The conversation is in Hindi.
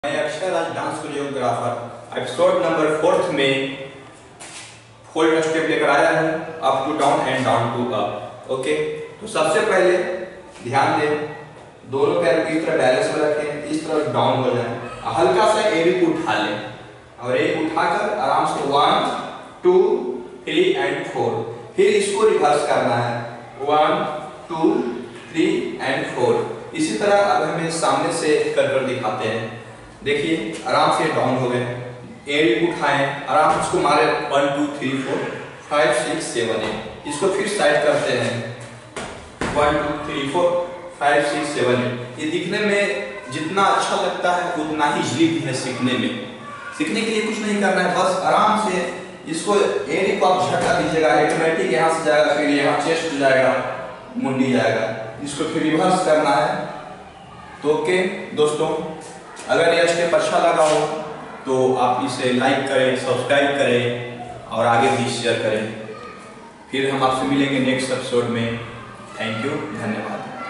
मैं अक्षर आज डांस कोरियोग्राफर एपिसोड नंबर 4 में फोल्ड स्टेप लेकर आया हूँ, up to down and down to up. Okay, तो सबसे पहले ध्यान दें, दोनों पैर को इस तरह बैलेंस में रखें, इस तरह डाउन हो जाए, हल्का सा एड़ी को उठा लें और एड़ी उठाकर आराम से 1 2 3 एंड 4। फिर इसको रिवर्स करना है 1 2 3 एंड 4। इसी तरह अब हमें सामने से कर दिखाते हैं। देखिए आराम से डाउन हो गए, एड़ी उठाएं, आराम से उसको मारे 1 2 3 4 5 6 7 8। इसको फिर साइड करते हैं 1 2 3 4 5 6 7 8। ये दिखने में जितना अच्छा लगता है उतना ही इजीली भी है सीखने में। सीखने के लिए कुछ नहीं करना है, बस आराम से इसको एड़ी को आप झटका दीजिएगा, ऑटोमेटिक यहाँ से जाएगा, फिर यहाँ चेस्ट जाएगा, मुंडी जाएगा, इसको फिर रिवर्स करना है। तो ओके दोस्तों, अगर यह स्टेप अच्छा लगा हो तो आप इसे लाइक करें, सब्सक्राइब करें और आगे भी शेयर करें। फिर हम आपसे मिलेंगे नेक्स्ट एपिसोड में। थैंक यू, धन्यवाद।